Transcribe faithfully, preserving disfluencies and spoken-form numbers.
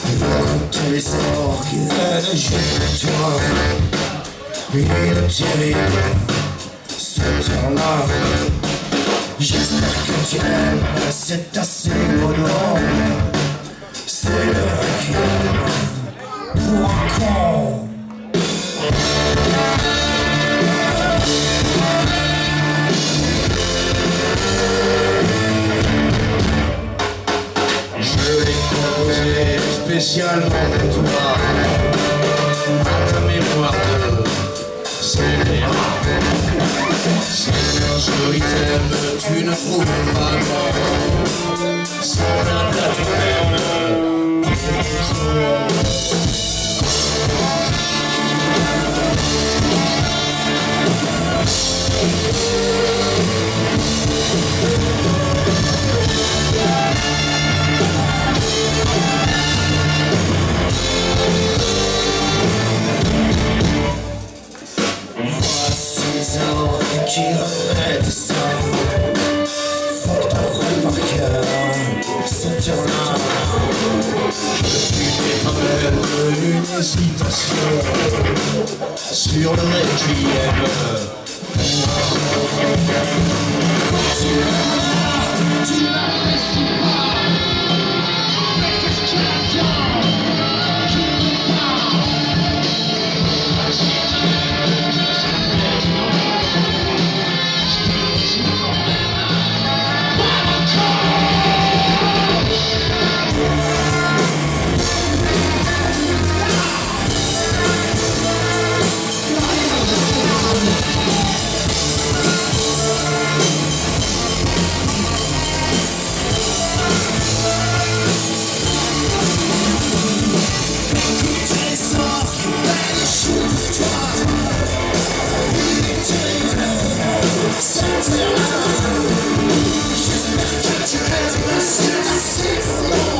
Écoute les orgues, elle joue pour toi. Il est terrible, ce temps-là. J'espère que tu aimes, c'est assez monot. C'est le requiem pour un con. Je l'ai composé spécialement pour toi, à ta mémoire de Seigneur. Seigneur, je t'aime, tu ne trouves pas non. Sans un blasphème, tu qui remettent ça. Faut que t'apprennes par cœur ce temps-là. Je suis même une hésitation sur le requiem. Quand tu m'as, tu m'as laissé pas. Mais qu'est-ce que tu attends? Je ne peux pas. Si tu veux, ça fait du nom. J'espère que tu aimes, c'est assez pour moi.